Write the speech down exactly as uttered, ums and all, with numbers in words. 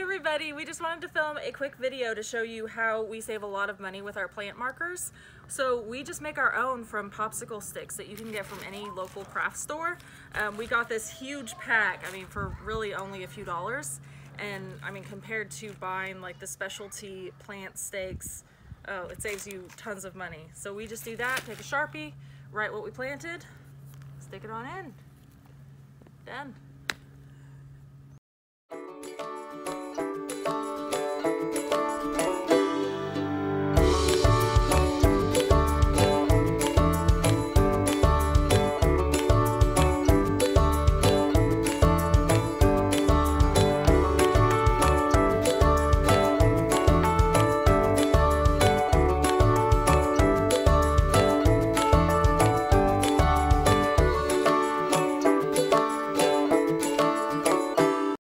everybody, we just wanted to film a quick video to show you how we save a lot of money with our plant markers. So we just make our own from popsicle sticks that you can get from any local craft store. Um, we got this huge pack, I mean for really only a few dollars, and I mean compared to buying like the specialty plant stakes, oh, it saves you tons of money. So we just do that, take a Sharpie, write what we planted, stick it on in, done.